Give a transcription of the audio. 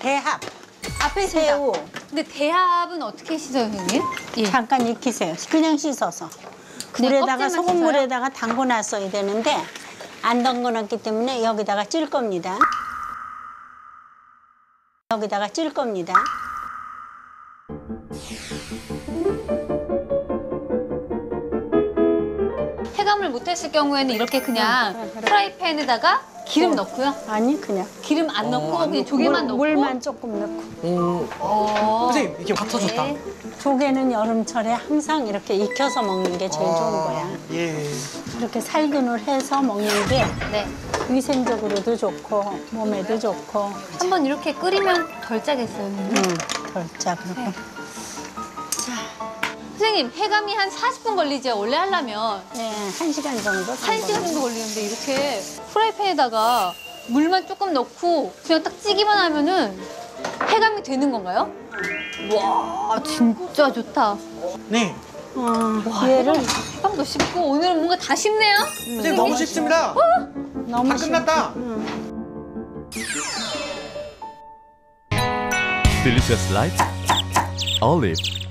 대합. 앞에 있습니다. 새우. 근데 대합은 어떻게 씻어요, 선생님? 예. 잠깐 익히세요. 그냥 씻어서. 그냥 물에다가 껍질만 소금물에다가 담궈놨어야 되는데 안 담궈놨기 때문에 여기다가 찔 겁니다. 여기다가 찔 겁니다. 해감을 못했을 경우에는 이렇게 그냥 그래. 프라이팬에다가 기름 넣고요. 아니 그냥 기름 안 넣고 그냥 조개만 넣고. 물만 조금 넣고. 선생님 이게 확 터졌다. 네. 조개는 여름철에 항상 이렇게 익혀서 먹는 게 제일 좋은 거야. 예. 이렇게 살균을 해서 먹는 게 네. 위생적으로도 좋고 몸에도 좋고. 한번 이렇게 끓이면 덜 짜겠어요, 선생님? 덜짜 그렇고. 네. 선생님, 해감이 한 40분 걸리죠, 원래 하려면. 예, 1시간 정도. 1시간 정도 걸리는데 이렇게 프라이팬에다가 물만 조금 넣고 그냥 딱 찌기만 하면은 해감이 되는 건가요? 와, 진짜 좋다. 네. 와, 얘를 해감도 쉽고 오늘은 뭔가 다 쉽네요? 선생님 너무 쉽습니다. 너무 다 끝났다. Delicious Light Olive